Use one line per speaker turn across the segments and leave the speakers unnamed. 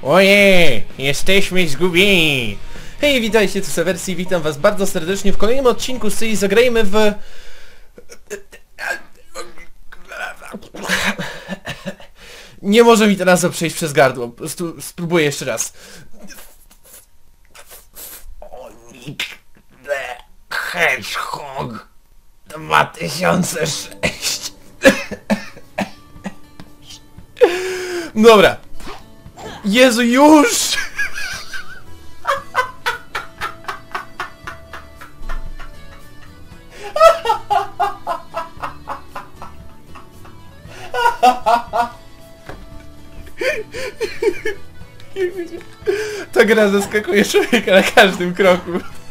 Ojej, jesteśmy zgubieni! Hej, witajcie, tu Sewersji, witam was bardzo serdecznie w kolejnym odcinku z serii Zagrajmy w... Nie może mi teraz przejść przez gardło, po prostu spróbuję jeszcze raz. Sonic the Hedgehog 2006. Dobra. Jezu, już! Ta gra zaskakuje człowieka na każdym kroku.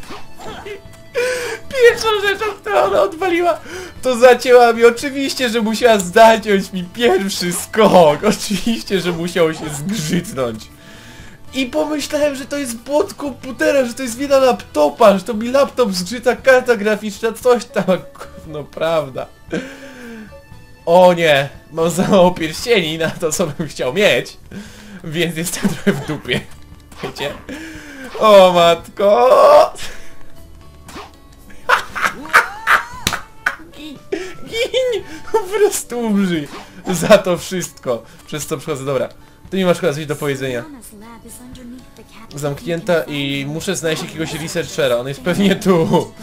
Pierwszą rzeczą, którą ona odwaliła, to zacięła mi. Oczywiście, że musiała zaciąć mi pierwszy skok. Oczywiście, że musiało się zgrzytnąć. I pomyślałem, że to jest błąd komputera, że to jest wina laptopa, że to mi laptop zgrzyta, karta graficzna, coś tam. No prawda. O nie, mam za mało pierścieni na to, co bym chciał mieć. Więc jestem trochę w dupie. Wiecie? O matko! Gin! Po prostu umrzyj. Za to wszystko. Przez co przychodzę. Dobra. Ty nie masz chyba coś do powiedzenia. Zamknięta i muszę znaleźć jakiegoś researchera. On jest pewnie tu.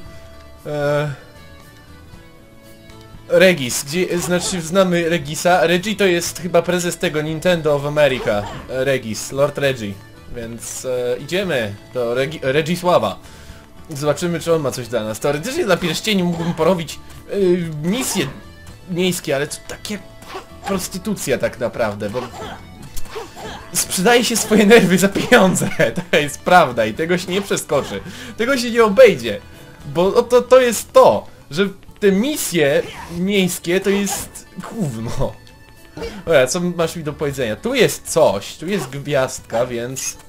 Regis, gdzie, znaczy znamy Regisa. Reggie to jest chyba prezes tego Nintendo of America. Regis, Lord Reggie. Więc idziemy do Regisława. Zobaczymy, czy on ma coś dla nas. Teoretycznie dla pierścieni mógłbym porobić misje miejskie, ale to takie prostytucja tak naprawdę, bo sprzedaje się swoje nerwy za pieniądze. To jest prawda i tego się nie przeskoczy. Tego się nie obejdzie. Bo to jest to, że te misje miejskie to jest gówno. Dobra, co masz mi do powiedzenia? Tu jest coś, tu jest gwiazdka, więc...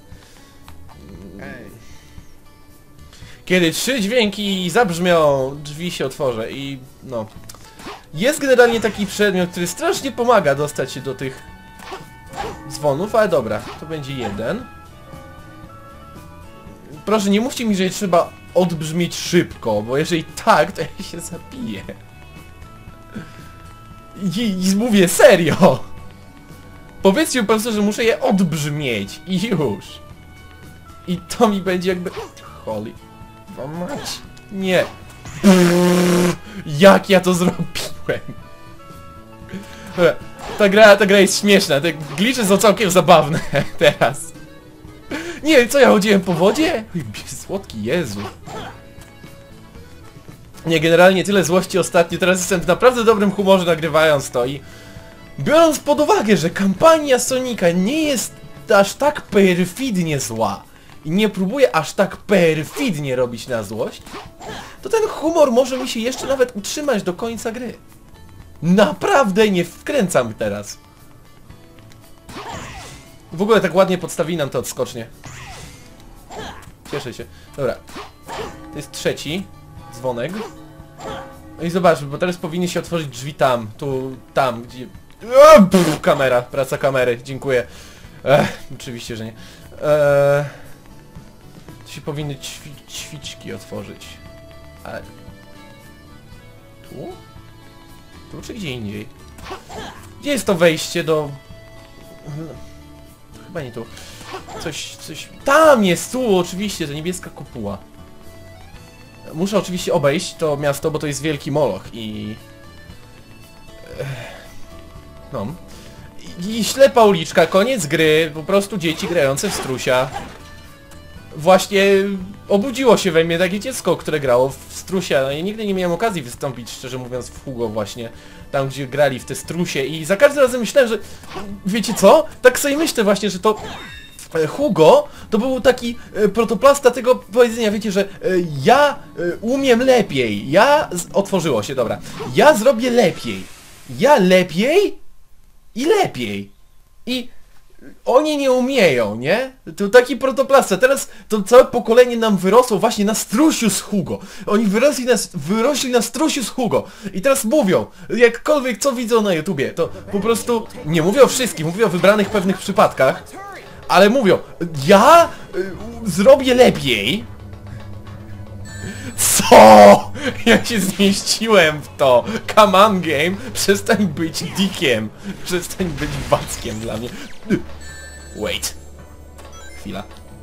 Kiedy 3 dźwięki zabrzmią, drzwi się otworzą i no... Jest generalnie taki przedmiot, który strasznie pomaga dostać się do tych dzwonów, ale dobra, to będzie jeden. Proszę, nie mówcie mi, że trzeba odbrzmieć szybko, bo jeżeli tak, to ja się zabiję. I mówię serio! Powiedzcie po prostu, że muszę je odbrzmieć i już. I to mi będzie jakby... Holy... mać... Nie. Jak ja to zrobiłem? Ta gra jest śmieszna, te glitche są całkiem zabawne teraz. Nie, co ja chodziłem po wodzie? Słodki Jezu. Nie, generalnie tyle złości ostatnio, teraz jestem w naprawdę dobrym humorze nagrywając to i... Biorąc pod uwagę, że kampania Sonika nie jest aż tak perfidnie zła i nie próbuje aż tak perfidnie robić na złość, to ten humor może mi się jeszcze nawet utrzymać do końca gry. Naprawdę nie wkręcam teraz. W ogóle tak ładnie podstawili nam te odskocznie. Cieszę się. Dobra. To jest trzeci dzwonek. No i zobaczmy, bo teraz powinny się otworzyć drzwi tam. Tu, tam, gdzie... kamera, praca kamery, dziękuję. Oczywiście, że nie. Tu się powinny ćwiczki otworzyć. Ale... Tu? Tu czy gdzie indziej? Gdzie jest to wejście do... Chyba nie tu. Coś... Tam jest! Tu! Oczywiście, to niebieska kopuła. Muszę oczywiście obejść to miasto, bo to jest wielki moloch i... No. I ślepa uliczka, koniec gry, po prostu dzieci grające w strusia. Właśnie obudziło się we mnie takie dziecko, które grało w strusia. No i nigdy nie miałem okazji wystąpić, szczerze mówiąc, w Hugo właśnie. Tam, gdzie grali w te strusie i za każdym razem myślałem, że... Wiecie co? Tak sobie myślę właśnie, że to... Hugo to był taki protoplasta tego powiedzenia, wiecie, że ja umiem lepiej. Otworzyło się, dobra. Ja zrobię lepiej. Ja lepiej i lepiej. I... Oni nie umieją, nie? To taki protoplasta. Teraz to całe pokolenie nam wyrosło właśnie na strusiu z Hugo. Oni wyrośli na strusiu z Hugo. I teraz mówią, jakkolwiek co widzą na YouTubie, to po prostu nie mówią o wszystkich, mówią o wybranych pewnych przypadkach. Ale mówią, ja zrobię lepiej. Co? Ja się zmieściłem w to. Come on game, przestań być dickiem. Przestań być wackiem dla mnie. Wait. Chwila.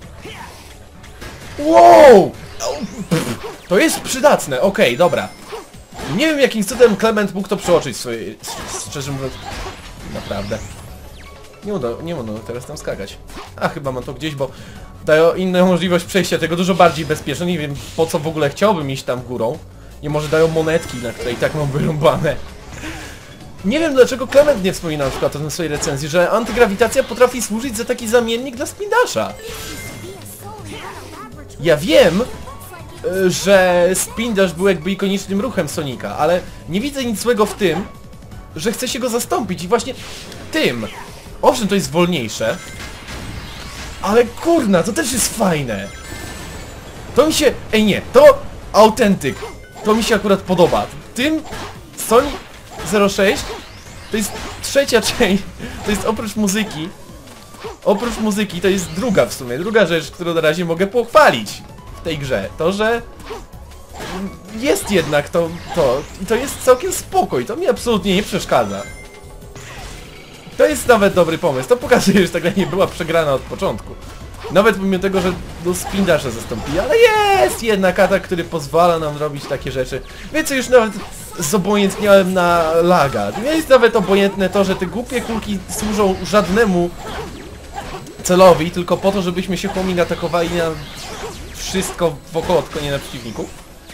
Wow! To jest przydatne, okej, dobra. Nie wiem jakim cudem Clement mógł to przeoczyć swoje... Szczerze mówiąc... Naprawdę. Nie udało teraz tam skakać. A chyba mam to gdzieś, bo dają inną możliwość przejścia tego dużo bardziej bezpieczne. Nie wiem po co w ogóle chciałbym iść tam górą. Nie może dają monetki, na które i tak mam wyrąbane. Nie wiem dlaczego Clement nie wspomina na przykład o swojej recenzji, że antygrawitacja potrafi służyć za taki zamiennik dla spindasza. Ja wiem, że spindash był jakby ikonicznym ruchem Sonika, ale nie widzę nic złego w tym, że chce się go zastąpić i właśnie tym. Owszem, to jest wolniejsze, ale kurna, to też jest fajne. To mi się... Ej nie, to autentyk. To mi się akurat podoba. Tym Sonic 06 to jest trzecia część, to jest oprócz muzyki to jest druga w sumie, druga rzecz, którą na razie mogę pochwalić w tej grze. To, że jest jednak to jest całkiem spokój, to mi absolutnie nie przeszkadza. To jest nawet dobry pomysł, to pokazuje, że ta gra nie była przegrana od początku. Nawet pomimo tego, że spindasza zastąpili, ale jest jednak atak, który pozwala nam robić takie rzeczy. Wiecie, już nawet zobojętniałem na laga. Nie jest nawet obojętne to, że te głupie kulki służą żadnemu celowi, tylko po to, żebyśmy się homing atakowali na wszystko wokoło, tylko nie na przeciwników.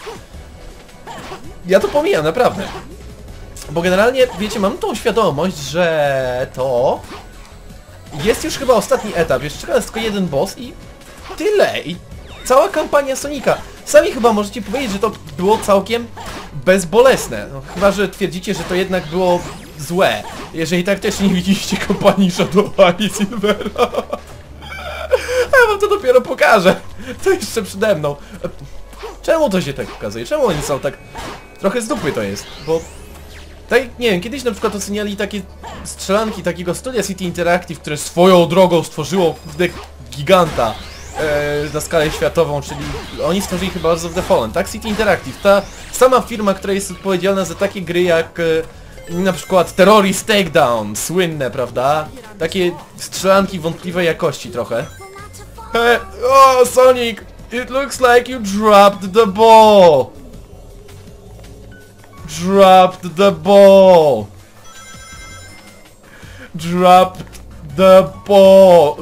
Ja to pomijam, naprawdę. Bo generalnie, wiecie, mam tą świadomość, że to jest już chyba ostatni etap, jeszcze czeka nas tylko jeden boss i tyle. I cała kampania Sonika. Sami chyba możecie powiedzieć, że to było całkiem bezbolesne. No, chyba, że twierdzicie, że to jednak było złe. Jeżeli tak też nie widzieliście kampanii Shadow i Silvera. A ja wam to dopiero pokażę. To jeszcze przede mną. Czemu to się tak pokazuje? Czemu oni są tak... Trochę z dupy to jest, bo... Tak, nie wiem, kiedyś na przykład oceniali takie strzelanki takiego studia City Interactive, które swoją drogą stworzyło giganta na skalę światową, czyli oni stworzyli chyba Lords of the Fallen, tak? City Interactive, ta sama firma, która jest odpowiedzialna za takie gry jak na przykład Terrorist Takedown, słynne, prawda? Takie strzelanki wątpliwej jakości trochę. Oh, Sonic! It looks like you dropped the ball! Dropped the ball! Dropped the ball!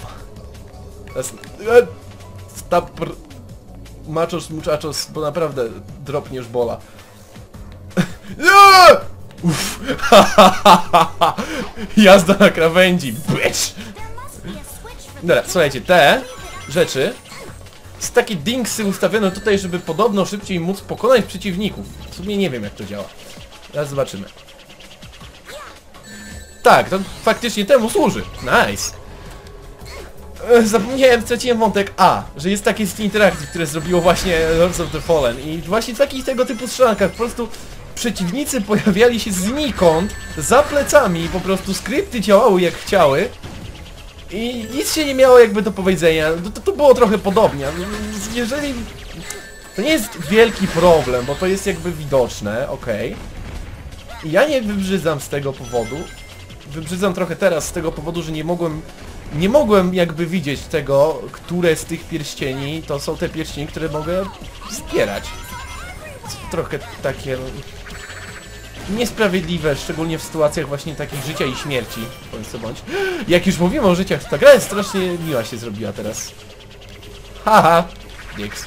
Stop machos muchachos, bo naprawdę dropniesz bola. Uff. Jazda na krawędzi, bitch! Dobra, słuchajcie, te rzeczy jest takie dingsy ustawione tutaj, żeby podobno szybciej móc pokonać przeciwników. W sumie nie wiem jak to działa. Teraz zobaczymy. Tak, to faktycznie temu służy. Nice. Zapomniałem, straciłem wątek A, że jest takie City Interactive, które zrobiło właśnie Lords of the Fallen i właśnie w takich tego typu strzelankach po prostu przeciwnicy pojawiali się znikąd, za plecami i po prostu skrypty działały jak chciały. I nic się nie miało jakby do powiedzenia, to było trochę podobnie. Jeżeli... To nie jest wielki problem, bo to jest jakby widoczne, okej. I ja nie wybrzydzam z tego powodu. Wybrzydzam trochę teraz z tego powodu, że nie mogłem jakby widzieć tego, które z tych pierścieni to są te pierścienie, które mogę zbierać. Trochę takie... niesprawiedliwe, szczególnie w sytuacjach właśnie takich życia i śmierci, bądź co bądź. Jak już mówimy o życiach, to ta gra jest strasznie miła się zrobiła teraz. Haha, Dix.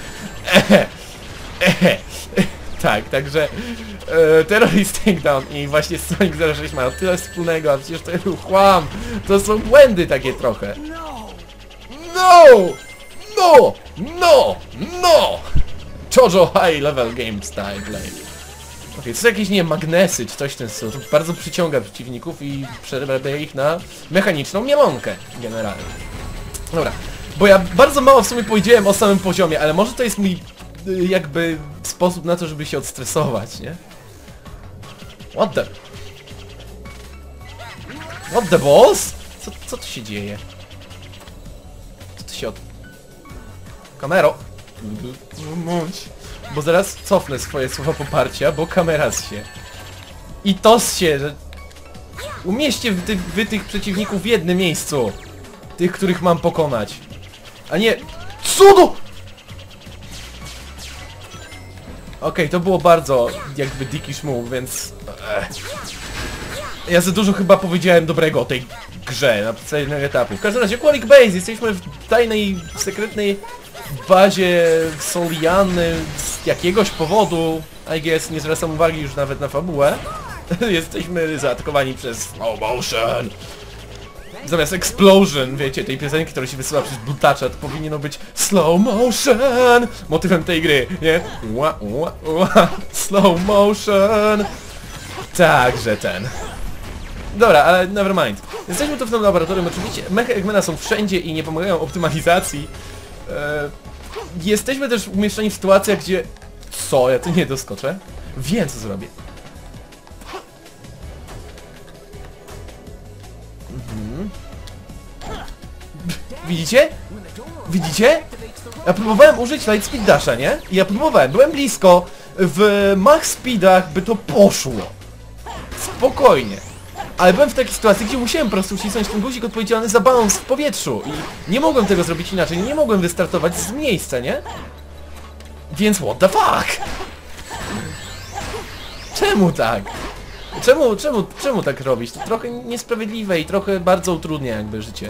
Tak, także Terrorist Takedown i właśnie Sonic 06 mają tyle wspólnego, a przecież to jest chłam. To są błędy takie trochę. No! No! No! No! JoJo High Level Game Style Play. Okej, to są jakieś, nie wiem, magnesy czy coś w ten sposób. To bardzo przyciąga przeciwników i przerabia ich na mechaniczną mielonkę generalnie. Dobra, bo ja bardzo mało w sumie powiedziałem o samym poziomie, ale może to jest mój jakby sposób na to, żeby się odstresować, nie? What the balls? Co tu się dzieje? się od... Kamero! Bo zaraz cofnę swoje słowa poparcia, bo kamera się. I to się, że... Umieśćcie wy tych przeciwników w jednym miejscu. Tych, których mam pokonać. A nie... Cudu! Okej, to było bardzo jakby dickish move, więc... Ja za dużo chyba powiedziałem dobrego o tej grze na podstawie etapu. W każdym razie Qualic Base, jesteśmy w tajnej, sekretnej bazie Soliany z jakiegoś powodu. I guess nie zwracam uwagi już nawet na fabułę. Jesteśmy zaatakowani przez slow motion. Zamiast explosion, wiecie, tej piosenki, która się wysyła przez butacza, to powinno być slow motion motywem tej gry, nie? Slow motion. Także ten. Dobra, ale never mind. Jesteśmy tu w tym laboratorium, oczywiście mecha Eggmana są wszędzie i nie pomagają optymalizacji. Jesteśmy też umieszczeni w sytuacjach, gdzie... Co? Ja tu nie doskoczę? Wiem, co zrobię. Widzicie? Widzicie? Ja próbowałem użyć Lightspeed Dasha, nie? I ja próbowałem, byłem blisko. W max speedach by to poszło. Spokojnie. Ale byłem w takiej sytuacji, gdzie musiałem po prostu ucisnąć ten guzik odpowiedzialny za balans w powietrzu. I nie mogłem tego zrobić inaczej, nie mogłem wystartować z miejsca, nie? Więc what the fuck? Czemu tak? Czemu tak robić? To trochę niesprawiedliwe i trochę bardzo utrudnia jakby życie.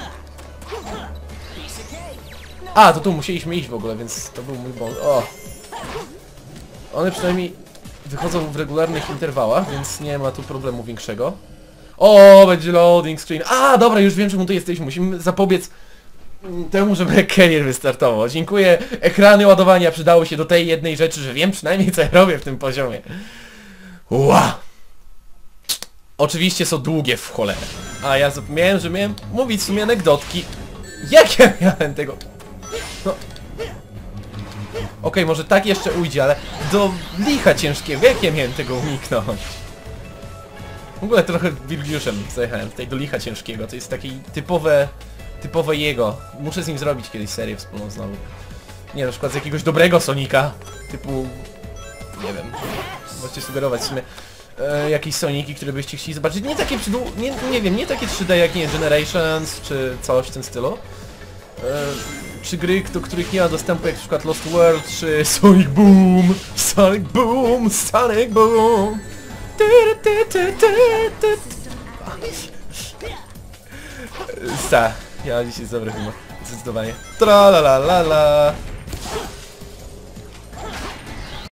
A, to tu musieliśmy iść w ogóle, więc to był mój błąd. O! One przynajmniej wychodzą w regularnych interwałach, więc nie ma tu problemu większego. O, będzie loading screen. A, dobra, już wiem, czemu tu jesteśmy. Musimy zapobiec temu, żeby carrier wystartował. Dziękuję. Ekrany ładowania przydały się do tej jednej rzeczy, że wiem przynajmniej, co ja robię w tym poziomie. Ła! Oczywiście są długie w cholerę. A ja zapomniałem, że miałem mówić w sumie anegdotki. Jak ja miałem tego... No... Okej, może tak jeszcze ujdzie, ale do licha ciężkiego, jak ja miałem tego uniknąć? W ogóle trochę Wilgiuszem zajechałem tutaj do licha ciężkiego, to jest taki typowe jego. Muszę z nim zrobić kiedyś serię wspólną znowu. Nie, na przykład z jakiegoś dobrego Sonika, typu... Nie wiem, możecie sugerować w sumie jakieś Soniki, które byście chcieli zobaczyć. Nie takie nie wiem, nie takie 3D jak nie Generations, czy coś w tym stylu. Czy gry, do których nie ma dostępu, jak na przykład Lost World, czy Sonic Boom, Sonic Boom, Sonic Boom. Ja dzisiaj jest dobry humor, zdecydowanie. Tra la la la la.